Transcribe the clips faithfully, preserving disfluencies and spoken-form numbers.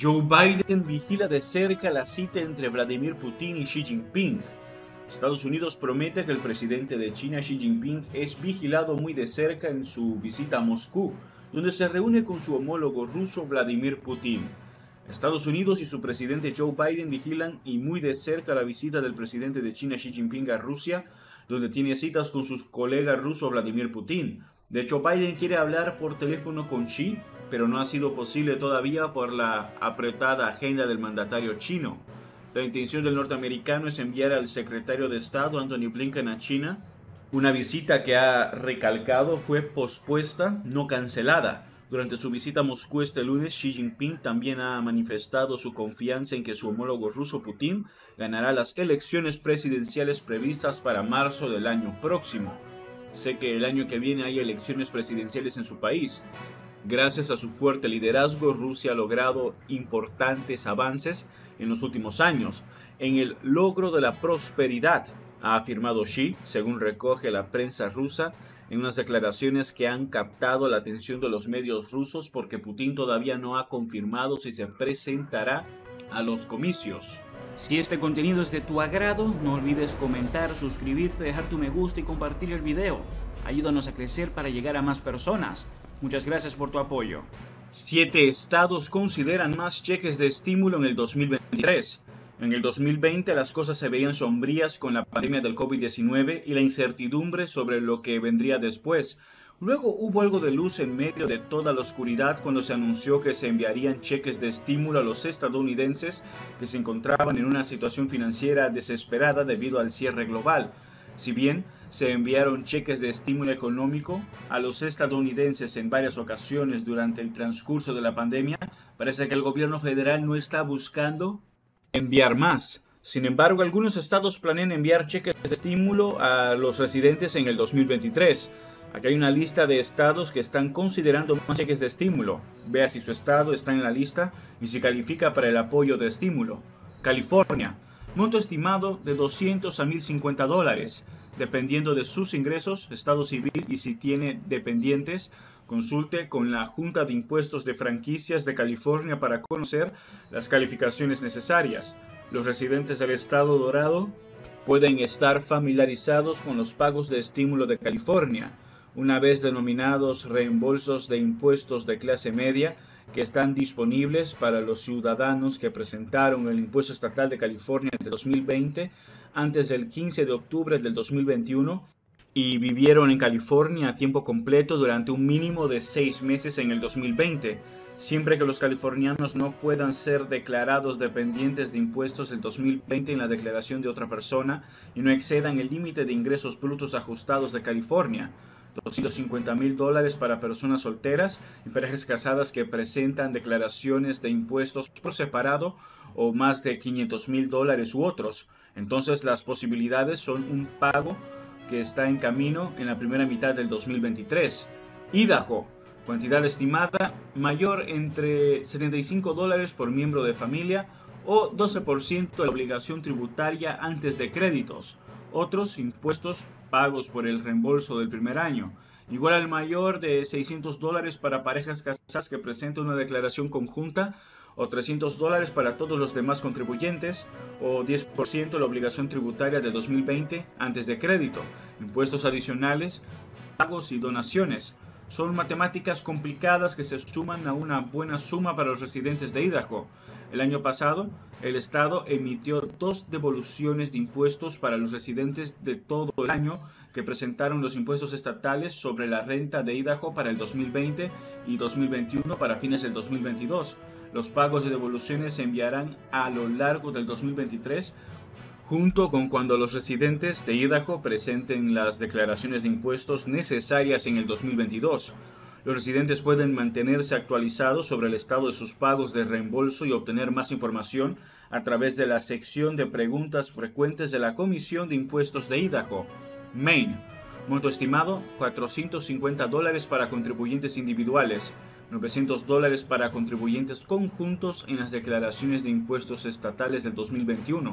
Joe Biden vigila de cerca la cita entre Vladimir Putin y Xi Jinping. Estados Unidos promete que el presidente de China, Xi Jinping, es vigilado muy de cerca en su visita a Moscú, donde se reúne con su homólogo ruso Vladimir Putin. Estados Unidos y su presidente Joe Biden vigilan y muy de cerca la visita del presidente de China, Xi Jinping, a Rusia, donde tiene citas con su colega ruso Vladimir Putin. De hecho, Biden quiere hablar por teléfono con Xi, pero no ha sido posible todavía por la apretada agenda del mandatario chino. La intención del norteamericano es enviar al secretario de Estado Antony Blinken a China. Una visita que, ha recalcado, fue pospuesta, no cancelada. Durante su visita a Moscú este lunes, Xi Jinping también ha manifestado su confianza en que su homólogo ruso Putin ganará las elecciones presidenciales previstas para marzo del año próximo. Sé que el año que viene hay elecciones presidenciales en su país. Gracias a su fuerte liderazgo, Rusia ha logrado importantes avances en los últimos años en el logro de la prosperidad, ha afirmado Xi, según recoge la prensa rusa, en unas declaraciones que han captado la atención de los medios rusos porque Putin todavía no ha confirmado si se presentará a los comicios. Si este contenido es de tu agrado, no olvides comentar, suscribirte, dejar tu me gusta y compartir el video. Ayúdanos a crecer para llegar a más personas. Muchas gracias por tu apoyo. Siete estados consideran más cheques de estímulo en el dos mil veintitrés. En el dos mil veinte las cosas se veían sombrías con la pandemia del COVID diecinueve y la incertidumbre sobre lo que vendría después. Luego hubo algo de luz en medio de toda la oscuridad cuando se anunció que se enviarían cheques de estímulo a los estadounidenses que se encontraban en una situación financiera desesperada debido al cierre global. Si bien se enviaron cheques de estímulo económico a los estadounidenses en varias ocasiones durante el transcurso de la pandemia, parece que el gobierno federal no está buscando enviar más. Sin embargo, algunos estados planean enviar cheques de estímulo a los residentes en el dos mil veintitrés. Aquí hay una lista de estados que están considerando más cheques de estímulo. Vea si su estado está en la lista y si califica para el apoyo de estímulo. California, monto estimado de doscientos a mil cincuenta dólares. Dependiendo de sus ingresos, estado civil y si tiene dependientes, consulte con la Junta de Impuestos de Franquicias de California para conocer las calificaciones necesarias. Los residentes del estado dorado pueden estar familiarizados con los pagos de estímulo de California, una vez denominados reembolsos de impuestos de clase media, que están disponibles para los ciudadanos que presentaron el impuesto estatal de California de dos mil veinte antes del quince de octubre del dos mil veintiuno y vivieron en California a tiempo completo durante un mínimo de seis meses en el dos mil veinte. Siempre que los californianos no puedan ser declarados dependientes de impuestos del dos mil veinte en la declaración de otra persona y no excedan el límite de ingresos brutos ajustados de California, doscientos cincuenta mil dólares para personas solteras y parejas casadas que presentan declaraciones de impuestos por separado, o más de quinientos mil dólares u otros. Entonces las posibilidades son un pago que está en camino en la primera mitad del dos mil veintitrés. Idaho, cuantidad estimada mayor entre setenta y cinco dólares por miembro de familia o doce por ciento de la obligación tributaria antes de créditos. Otros impuestos pagos por el reembolso del primer año, igual al mayor de seiscientos dólares para parejas casadas que presenten una declaración conjunta, o trescientos dólares para todos los demás contribuyentes, o diez por ciento de la obligación tributaria de dos mil veinte antes de crédito, impuestos adicionales, pagos y donaciones. Son matemáticas complicadas que se suman a una buena suma para los residentes de Idaho. El año pasado, el estado emitió dos devoluciones de impuestos para los residentes de todo el año que presentaron los impuestos estatales sobre la renta de Idaho para el dos mil veinte y dos mil veintiuno para fines del dos mil veintidós. Los pagos de devoluciones se enviarán a lo largo del dos mil veintitrés, junto con cuando los residentes de Idaho presenten las declaraciones de impuestos necesarias en el dos mil veintidós. Los residentes pueden mantenerse actualizados sobre el estado de sus pagos de reembolso y obtener más información a través de la sección de preguntas frecuentes de la Comisión de Impuestos de Idaho. Maine, monto estimado cuatrocientos cincuenta dólares para contribuyentes individuales, novecientos dólares para contribuyentes conjuntos en las declaraciones de impuestos estatales del dos mil veintiuno.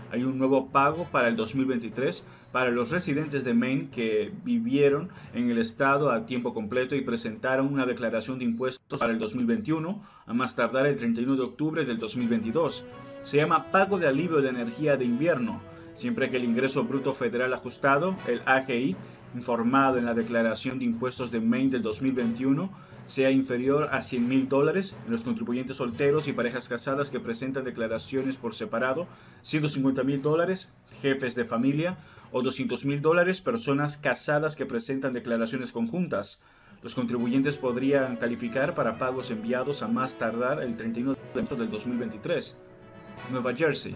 Hay un nuevo pago para el dos mil veintitrés para los residentes de Maine que vivieron en el estado a tiempo completo y presentaron una declaración de impuestos para el dos mil veintiuno, a más tardar el treinta y uno de octubre del dos mil veintidós. Se llama Pago de Alivio de Energía de Invierno, siempre que el ingreso bruto federal ajustado, el A G I, informado en la declaración de impuestos de Maine del dos mil veintiuno, sea inferior a cien mil dólares en los contribuyentes solteros y parejas casadas que presentan declaraciones por separado, ciento cincuenta mil dólares jefes de familia o doscientos mil dólares personas casadas que presentan declaraciones conjuntas. Los contribuyentes podrían calificar para pagos enviados a más tardar el treinta y uno de enero del dos mil veintitrés. Nueva Jersey.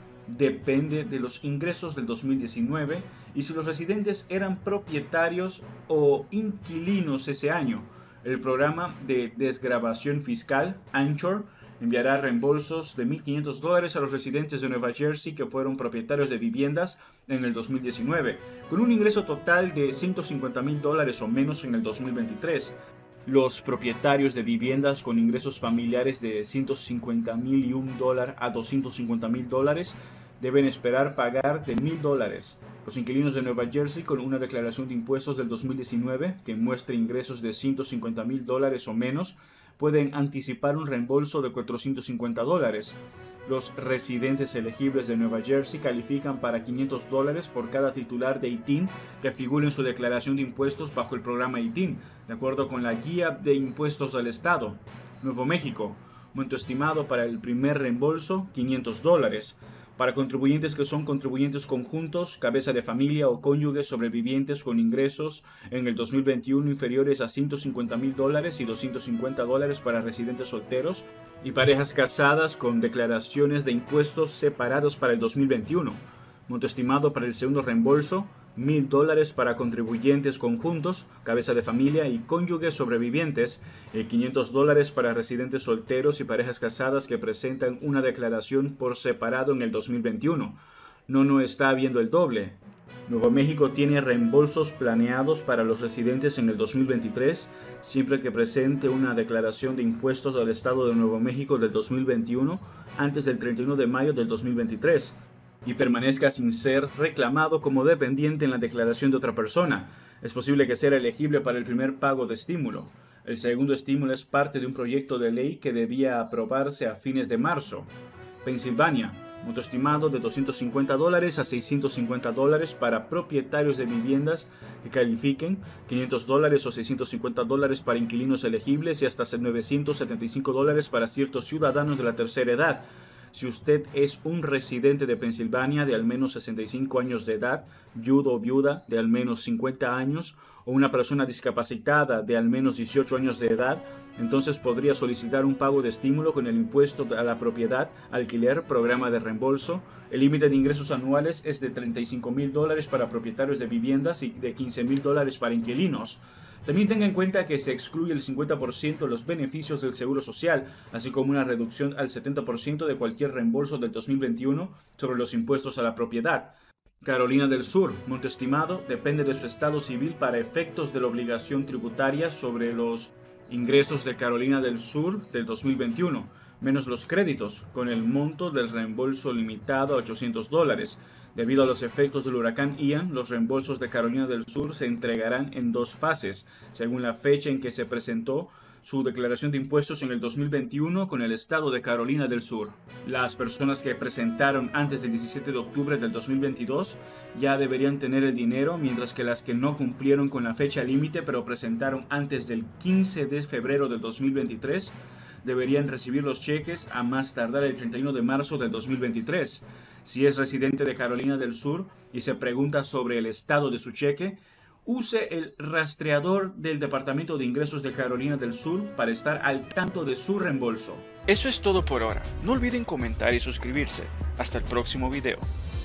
Depende de los ingresos del dos mil diecinueve y si los residentes eran propietarios o inquilinos ese año. El programa de desgravación fiscal, Anchor, enviará reembolsos de mil quinientos dólares a los residentes de Nueva Jersey que fueron propietarios de viviendas en el dos mil diecinueve, con un ingreso total de ciento cincuenta mil dólares o menos en el dos mil veintitrés. Los propietarios de viviendas con ingresos familiares de ciento cincuenta mil y un dólar a doscientos cincuenta mil dólares deben esperar pagar de mil dólares. Los inquilinos de Nueva Jersey con una declaración de impuestos del dos mil diecinueve que muestre ingresos de ciento cincuenta mil dólares o menos pueden anticipar un reembolso de cuatrocientos cincuenta dólares. Los residentes elegibles de Nueva Jersey califican para quinientos dólares por cada titular de I T I N que figure en su declaración de impuestos bajo el programa I T I N, de acuerdo con la Guía de Impuestos del Estado. Nuevo México. Monto estimado para el primer reembolso, quinientos dólares. Para contribuyentes que son contribuyentes conjuntos, cabeza de familia o cónyuges sobrevivientes con ingresos en el dos mil veintiuno inferiores a ciento cincuenta mil dólares y doscientos cincuenta dólares para residentes solteros y parejas casadas con declaraciones de impuestos separados para el dos mil veintiuno. Monto estimado para el segundo reembolso, mil dólares para contribuyentes conjuntos, cabeza de familia y cónyuges sobrevivientes, y quinientos dólares para residentes solteros y parejas casadas que presentan una declaración por separado en el dos mil veintiuno. No, no está habiendo el doble. Nuevo México tiene reembolsos planeados para los residentes en el dos mil veintitrés, siempre que presente una declaración de impuestos al Estado de Nuevo México del dos mil veintiuno antes del treinta y uno de mayo del dos mil veintitrés. Y permanezca sin ser reclamado como dependiente en la declaración de otra persona. Es posible que sea elegible para el primer pago de estímulo. El segundo estímulo es parte de un proyecto de ley que debía aprobarse a fines de marzo. Pensilvania. Monto estimado de doscientos cincuenta dólares a seiscientos cincuenta dólares para propietarios de viviendas que califiquen, quinientos dólares o seiscientos cincuenta dólares para inquilinos elegibles y hasta novecientos setenta y cinco dólares para ciertos ciudadanos de la tercera edad. Si usted es un residente de Pensilvania de al menos sesenta y cinco años de edad, viudo o viuda de al menos cincuenta años, o una persona discapacitada de al menos dieciocho años de edad, entonces podría solicitar un pago de estímulo con el impuesto a la propiedad, alquiler, programa de reembolso. El límite de ingresos anuales es de treinta y cinco mil dólares para propietarios de viviendas y de quince mil dólares para inquilinos. También tenga en cuenta que se excluye el cincuenta por ciento de los beneficios del Seguro Social, así como una reducción al setenta por ciento de cualquier reembolso del dos mil veintiuno sobre los impuestos a la propiedad. Carolina del Sur, monto estimado, depende de su estado civil para efectos de la obligación tributaria sobre los ingresos de Carolina del Sur del dos mil veintiuno, menos los créditos, con el monto del reembolso limitado a ochocientos dólares. Debido a los efectos del huracán Ian, los reembolsos de Carolina del Sur se entregarán en dos fases, según la fecha en que se presentó su declaración de impuestos en el dos mil veintiuno con el estado de Carolina del Sur. Las personas que presentaron antes del diecisiete de octubre del dos mil veintidós ya deberían tener el dinero, mientras que las que no cumplieron con la fecha límite pero presentaron antes del quince de febrero del dos mil veintitrés deberían recibir los cheques a más tardar el treinta y uno de marzo del dos mil veintitrés. Si es residente de Carolina del Sur y se pregunta sobre el estado de su cheque, use el rastreador del Departamento de Ingresos de Carolina del Sur para estar al tanto de su reembolso. Eso es todo por ahora. No olviden comentar y suscribirse. Hasta el próximo video.